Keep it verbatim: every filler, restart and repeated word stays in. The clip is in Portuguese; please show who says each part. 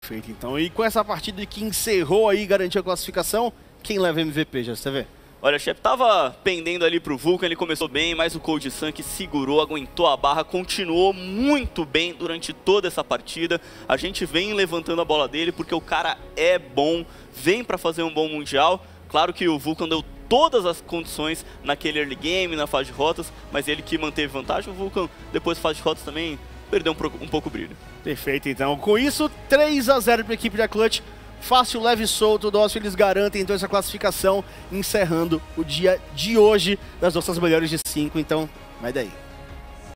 Speaker 1: Perfeito, então. E com essa partida que encerrou aí, garantiu a classificação, quem leva M V P, já você vê?
Speaker 2: Olha, o Shep tava pendendo ali pro Vulcan, ele começou bem, mas o Cold Sun que segurou, aguentou a barra, continuou muito bem durante toda essa partida. A gente vem levantando a bola dele porque o cara é bom, vem pra fazer um bom mundial. Claro que o Vulcan deu todas as condições naquele early game, na fase de rotas, mas ele que manteve vantagem. O Vulcan, depois da fase de rotas, também perdeu um, um pouco o brilho.
Speaker 1: Perfeito, então. Com isso, três a zero para a equipe da Clutch. Fácil, leve e solto, Dócil, eles garantem então essa classificação, encerrando o dia de hoje das nossas melhores de cinco. Então, vai daí.